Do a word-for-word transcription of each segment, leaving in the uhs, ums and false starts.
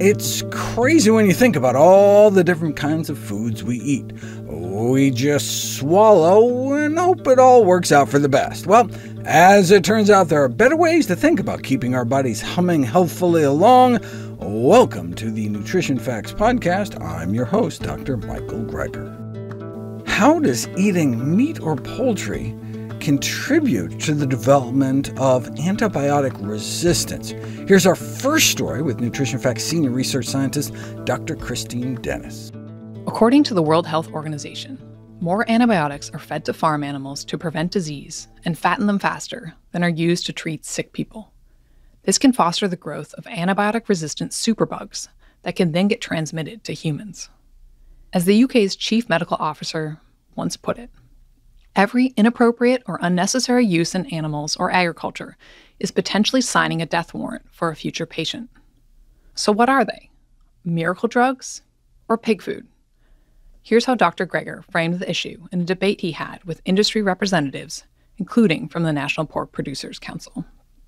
It's crazy when you think about all the different kinds of foods we eat. We just swallow and hope it all works out for the best. Well, as it turns out, there are better ways to think about keeping our bodies humming healthfully along. Welcome to the Nutrition Facts podcast. I'm your host, Doctor Michael Greger. How does eating meat or poultry contribute to the development of antibiotic resistance? Here's our first story with Nutrition Facts senior research scientist Doctor Christine Dennis. According to the World Health Organization, more antibiotics are fed to farm animals to prevent disease and fatten them faster than are used to treat sick people. This can foster the growth of antibiotic-resistant superbugs that can then get transmitted to humans. As the U K's chief medical officer once put it, every inappropriate or unnecessary use in animals or agriculture is potentially signing a death warrant for a future patient. So what are they? Miracle drugs or pig food? Here's how Doctor Greger framed the issue in a debate he had with industry representatives, including from the National Pork Producers Council.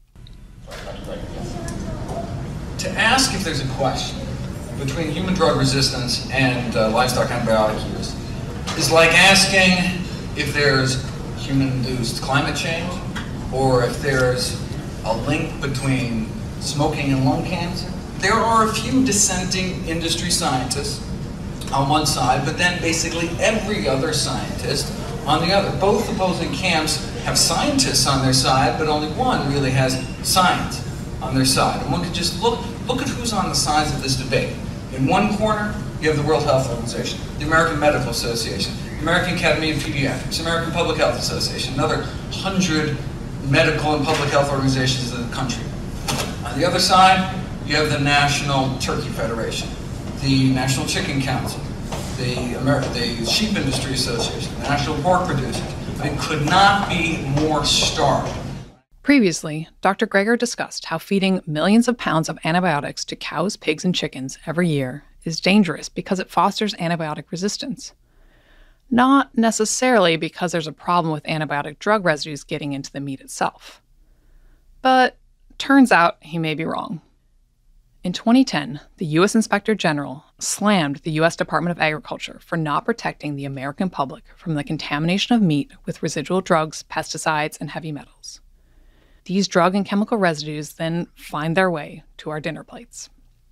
To ask if there's a question between human drug resistance and uh, livestock antibiotic use is like asking if there's human-induced climate change, or if there's a link between smoking and lung cancer. There are a few dissenting industry scientists on one side, but then basically every other scientist on the other. Both opposing camps have scientists on their side, but only one really has science on their side. And one could just look, look at who's on the sides of this debate. In one corner, you have the World Health Organization, the American Medical Association, the American Academy of Pediatrics, American Public Health Association, another hundred medical and public health organizations in the country. On the other side, you have the National Turkey Federation, the National Chicken Council, the, Amer- the Sheep Industry Association, the National Pork Producers. It could not be more stark. Previously, Doctor Greger discussed how feeding millions of pounds of antibiotics to cows, pigs, and chickens every year is dangerous because it fosters antibiotic resistance. Not necessarily because there's a problem with antibiotic drug residues getting into the meat itself. But turns out he may be wrong. In twenty ten, the U S Inspector General slammed the U S Department of Agriculture for not protecting the American public from the contamination of meat with residual drugs, pesticides, and heavy metals. These drug and chemical residues then find their way to our dinner plates.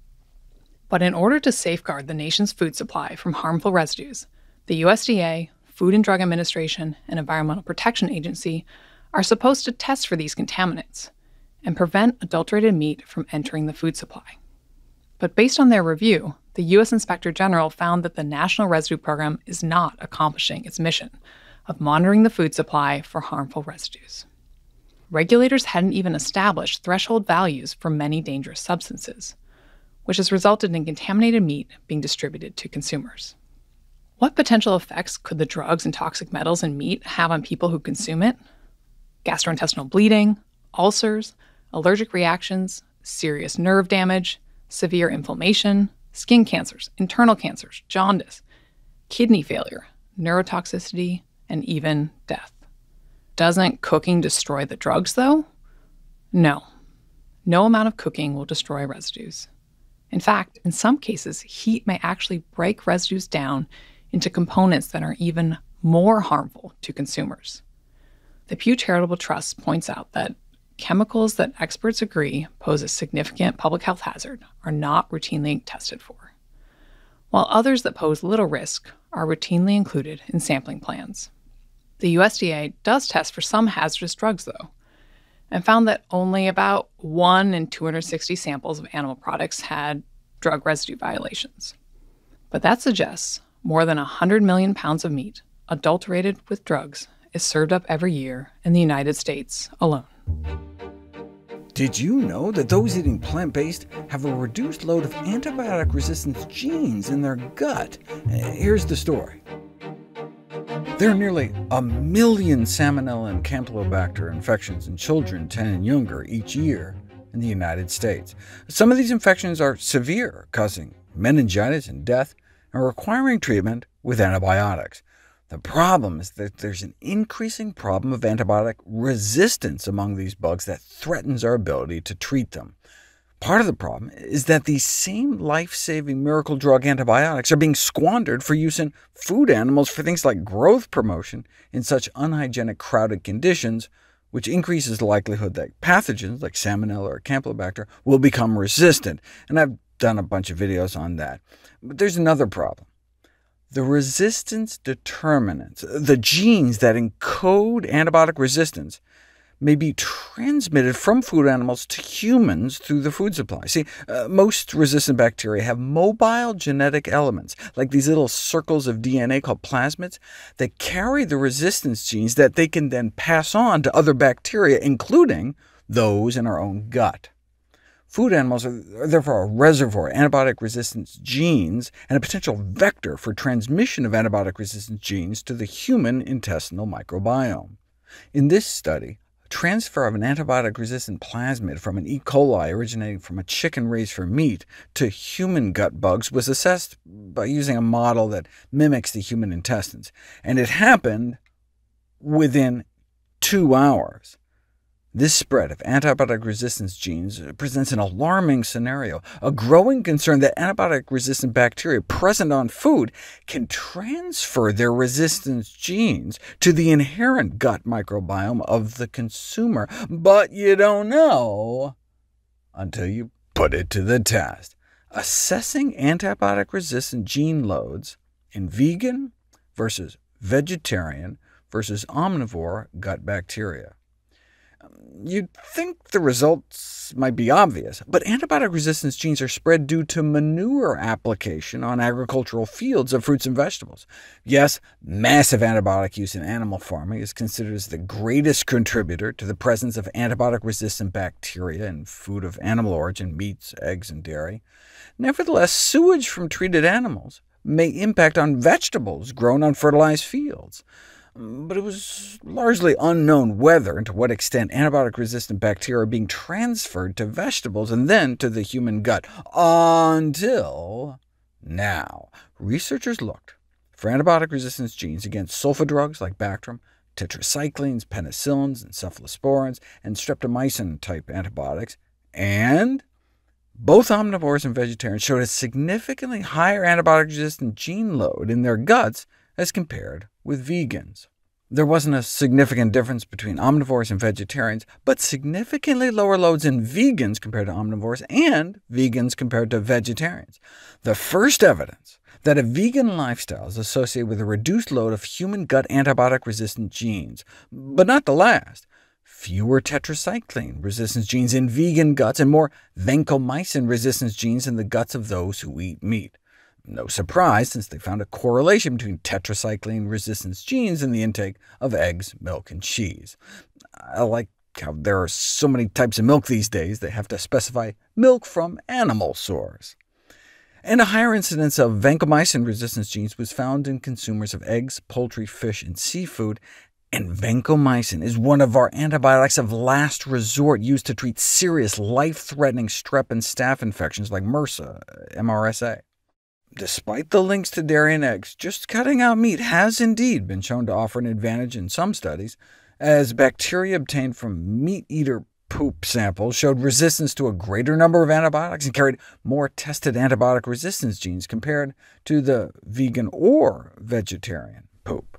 But in order to safeguard the nation's food supply from harmful residues, the U S D A, Food and Drug Administration, and Environmental Protection Agency are supposed to test for these contaminants and prevent adulterated meat from entering the food supply. But based on their review, the U S Inspector General found that the National Residue Program is not accomplishing its mission of monitoring the food supply for harmful residues. Regulators hadn't even established threshold values for many dangerous substances, which has resulted in contaminated meat being distributed to consumers. What potential effects could the drugs and toxic metals in meat have on people who consume it? Gastrointestinal bleeding, ulcers, allergic reactions, serious nerve damage, severe inflammation, skin cancers, internal cancers, jaundice, kidney failure, neurotoxicity, and even death. Doesn't cooking destroy the drugs, though? No. No amount of cooking will destroy residues. In fact, in some cases, heat may actually break residues down into components that are even more harmful to consumers. The Pew Charitable Trust points out that chemicals that experts agree pose a significant public health hazard are not routinely tested for, while others that pose little risk are routinely included in sampling plans. The U S D A does test for some hazardous drugs, though, and found that only about one in two hundred sixty samples of animal products had drug residue violations. But that suggests more than one hundred million pounds of meat adulterated with drugs is served up every year in the United States alone. Did you know that those eating plant-based have a reduced load of antibiotic resistance genes in their gut? Here's the story. There are nearly a million Salmonella and Campylobacter infections in children ten and younger each year in the United States. Some of these infections are severe, causing meningitis and death, and requiring treatment with antibiotics. The problem is that there's an increasing problem of antibiotic resistance among these bugs that threatens our ability to treat them. Part of the problem is that these same life-saving miracle drug antibiotics are being squandered for use in food animals for things like growth promotion in such unhygienic, crowded conditions, which increases the likelihood that pathogens like Salmonella or Campylobacter will become resistant. And I've done a bunch of videos on that. But there's another problem. The resistance determinants, the genes that encode antibiotic resistance, may be transmitted from food animals to humans through the food supply. See, uh, most resistant bacteria have mobile genetic elements, like these little circles of D N A called plasmids, that carry the resistance genes that they can then pass on to other bacteria, including those in our own gut. Food animals are therefore a reservoir of antibiotic resistance genes and a potential vector for transmission of antibiotic resistance genes to the human intestinal microbiome. In this study, transfer of an antibiotic-resistant plasmid from an E. coli originating from a chicken raised for meat to human gut bugs was assessed by using a model that mimics the human intestines, and it happened within two hours. This spread of antibiotic resistance genes presents an alarming scenario, a growing concern that antibiotic-resistant bacteria present on food can transfer their resistance genes to the inherent gut microbiome of the consumer. But you don't know until you put it to the test. Assessing antibiotic-resistant gene loads in vegan versus vegetarian versus omnivore gut bacteria. You'd think the results might be obvious, but antibiotic resistance genes are spread due to manure application on agricultural fields of fruits and vegetables. Yes, massive antibiotic use in animal farming is considered as the greatest contributor to the presence of antibiotic-resistant bacteria in food of animal origin, meats, eggs, and dairy. Nevertheless, sewage from treated animals may impact on vegetables grown on fertilized fields. But it was largely unknown whether and to what extent antibiotic-resistant bacteria are being transferred to vegetables and then to the human gut, until now. Researchers looked for antibiotic resistance genes against sulfa drugs like Bactrim, tetracyclines, penicillins, and cephalosporins, and streptomycin-type antibiotics, and both omnivores and vegetarians showed a significantly higher antibiotic-resistant gene load in their guts as compared with vegans. There wasn't a significant difference between omnivores and vegetarians, but significantly lower loads in vegans compared to omnivores, and vegans compared to vegetarians. The first evidence that a vegan lifestyle is associated with a reduced load of human gut antibiotic-resistant genes, but not the last. Fewer tetracycline resistance genes in vegan guts, and more vancomycin resistance genes in the guts of those who eat meat. No surprise, since they found a correlation between tetracycline resistance genes and the intake of eggs, milk, and cheese. I like how there are so many types of milk these days, they have to specify milk from animal source. And a higher incidence of vancomycin resistance genes was found in consumers of eggs, poultry, fish, and seafood, and vancomycin is one of our antibiotics of last resort used to treat serious, life-threatening strep and staph infections like MRSA, M R S A. Despite the links to dairy and eggs, just cutting out meat has indeed been shown to offer an advantage in some studies, as bacteria obtained from meat-eater poop samples showed resistance to a greater number of antibiotics and carried more tested antibiotic resistance genes compared to the vegan or vegetarian poop.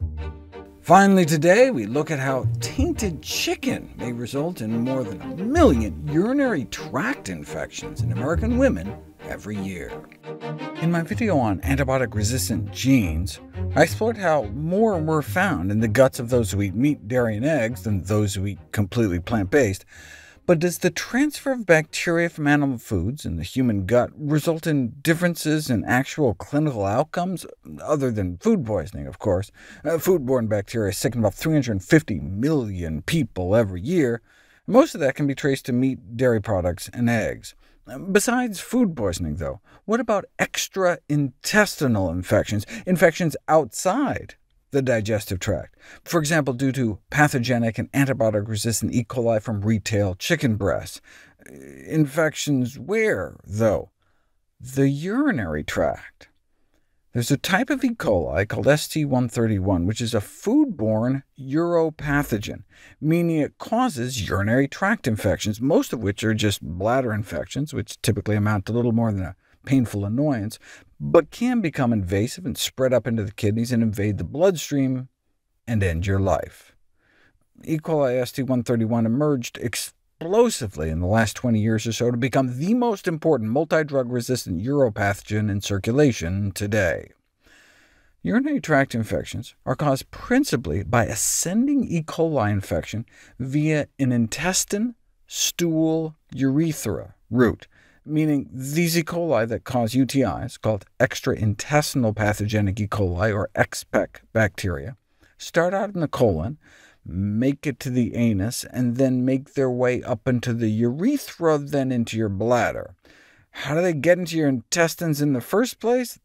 Finally today, we look at how tainted chicken may result in more than a million urinary tract infections in American women every year. In my video on antibiotic-resistant genes, I explored how more were found in the guts of those who eat meat, dairy, and eggs than those who eat completely plant-based. But does the transfer of bacteria from animal foods in the human gut result in differences in actual clinical outcomes, other than food poisoning, of course? Uh, foodborne bacteria sicken about three hundred fifty million people every year. Most of that can be traced to meat, dairy products, and eggs. Besides food poisoning, though, what about extra-intestinal infections, infections outside the digestive tract, for example due to pathogenic and antibiotic-resistant E. coli from retail chicken breasts? Infections where, though? The urinary tract. There's a type of E. coli called S T one thirty-one, which is a foodborne uropathogen, meaning it causes urinary tract infections, most of which are just bladder infections, which typically amount to little more than a painful annoyance, but can become invasive and spread up into the kidneys and invade the bloodstream and end your life. E. coli S T one thirty-one emerged explosively in the last twenty years or so to become the most important multi-drug-resistant uropathogen in circulation today. Urinary tract infections are caused principally by ascending E. coli infection via an intestine, stool, urethra route, meaning these E. coli that cause U T Is, called extraintestinal pathogenic E. coli, or X P E C bacteria, start out in the colon, make it to the anus, and then make their way up into the urethra, then into your bladder. How do they get into your intestines in the first place?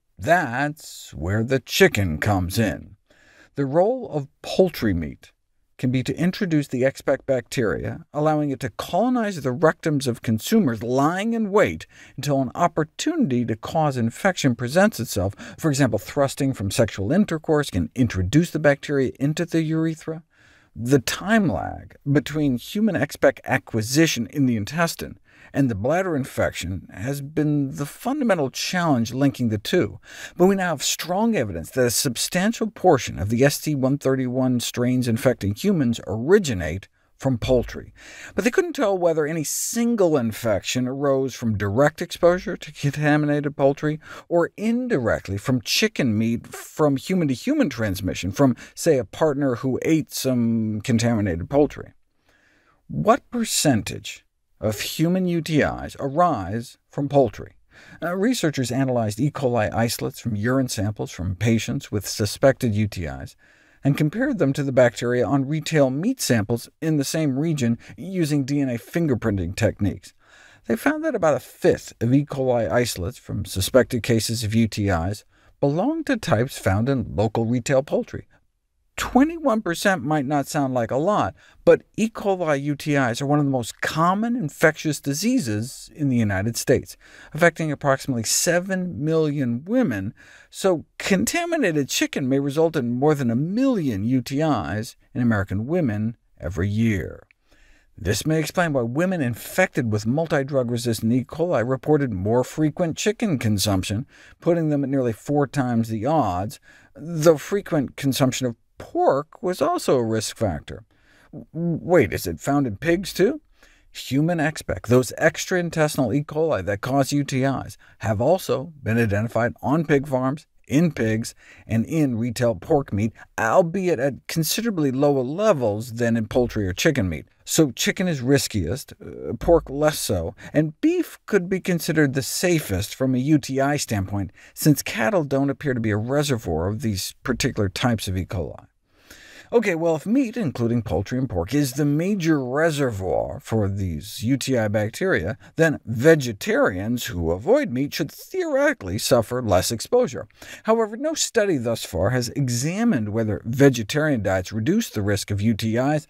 That's where the chicken comes in. The role of poultry meat can be to introduce the X P E C bacteria, allowing it to colonize the rectums of consumers, lying in wait until an opportunity to cause infection presents itself. For example, thrusting from sexual intercourse can introduce the bacteria into the urethra. The time lag between human X P E C acquisition in the intestine and the bladder infection has been the fundamental challenge linking the two, but we now have strong evidence that a substantial portion of the S T one thirty-one strains infecting humans originate from poultry. But they couldn't tell whether any single infection arose from direct exposure to contaminated poultry, or indirectly from chicken meat from human-to-human transmission, from, say, a partner who ate some contaminated poultry. What percentage of human U T Is arise from poultry? Uh, researchers analyzed E. coli isolates from urine samples from patients with suspected U T Is, and compared them to the bacteria on retail meat samples in the same region using D N A fingerprinting techniques. They found that about a fifth of E. coli isolates from suspected cases of U T Is belonged to types found in local retail poultry. twenty-one percent might not sound like a lot, but E. coli U T Is are one of the most common infectious diseases in the United States, affecting approximately seven million women, so contaminated chicken may result in more than a million U T Is in American women every year. This may explain why women infected with multi-drug-resistant E. coli reported more frequent chicken consumption, putting them at nearly four times the odds, though frequent consumption of pork was also a risk factor. Wait, is it found in pigs too? Human X P E C, those extraintestinal E. coli that cause U T Is, have also been identified on pig farms, in pigs, and in retail pork meat, albeit at considerably lower levels than in poultry or chicken meat. So chicken is riskiest, uh, pork less so, and beef could be considered the safest from a U T I standpoint, since cattle don't appear to be a reservoir of these particular types of E. coli. OK, well, if meat, including poultry and pork, is the major reservoir for these U T I bacteria, then vegetarians who avoid meat should theoretically suffer less exposure. However, no study thus far has examined whether vegetarian diets reduce the risk of U T Is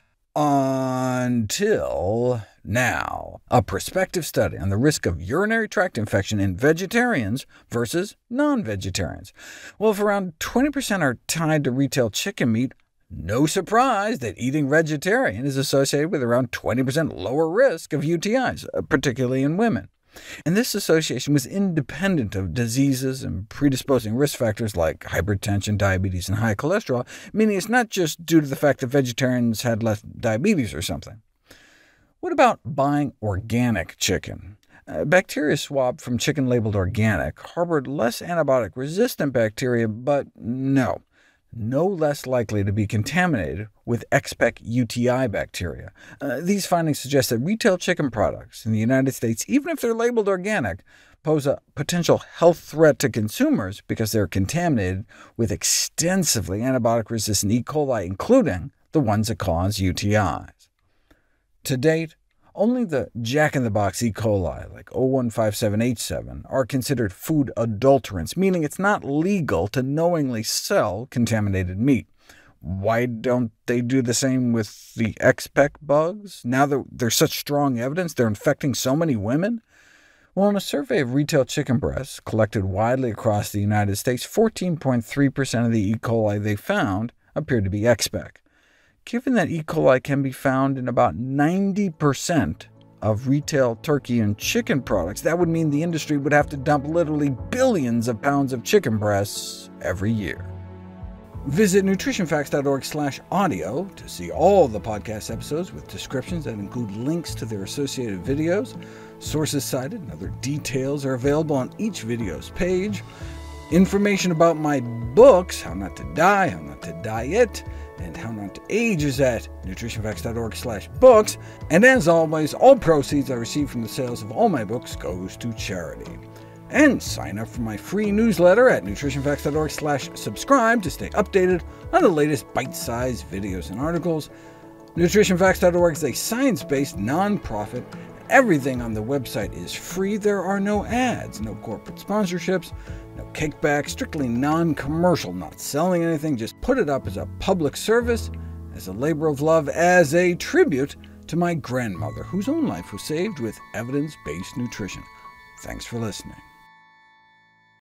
until now. A prospective study on the risk of urinary tract infection in vegetarians versus non-vegetarians. Well, if around twenty percent are tied to retail chicken meat, no surprise that eating vegetarian is associated with around twenty percent lower risk of U T Is, particularly in women. And this association was independent of diseases and predisposing risk factors like hypertension, diabetes, and high cholesterol, meaning it's not just due to the fact that vegetarians had less diabetes or something. What about buying organic chicken? Uh, bacteria swabbed from chicken labeled organic harbored less antibiotic-resistant bacteria, but no. no less likely to be contaminated with X P E C U T I bacteria. Uh, these findings suggest that retail chicken products in the United States, even if they're labeled organic, pose a potential health threat to consumers because they're contaminated with extensively antibiotic-resistant E. coli, including the ones that cause U T Is. To date, only the jack-in-the-box E. coli, like oh one five seven H seven, are considered food adulterants, meaning it's not legal to knowingly sell contaminated meat. Why don't they do the same with the X P E C bugs, now that there's such strong evidence they're infecting so many women? Well, in a survey of retail chicken breasts collected widely across the United States, fourteen point three percent of the E. coli they found appeared to be X-spec. Given that E. coli can be found in about ninety percent of retail turkey and chicken products, that would mean the industry would have to dump literally billions of pounds of chicken breasts every year. Visit nutrition facts dot org slash audio to see all the podcast episodes with descriptions that include links to their associated videos. Sources cited and other details are available on each video's page. Information about my books, How Not to Die, How Not to Diet, and How Not to Age, is at nutrition facts dot org slash books. And as always, all proceeds I receive from the sales of all my books goes to charity. And sign up for my free newsletter at nutrition facts dot org slash subscribe to stay updated on the latest bite-sized videos and articles. nutrition facts dot org is a science-based nonprofit. Everything on the website is free. There are no ads, no corporate sponsorships, no kickbacks, strictly non-commercial, not selling anything, just put it up as a public service, as a labor of love, as a tribute to my grandmother, whose own life was saved with evidence-based nutrition. Thanks for listening.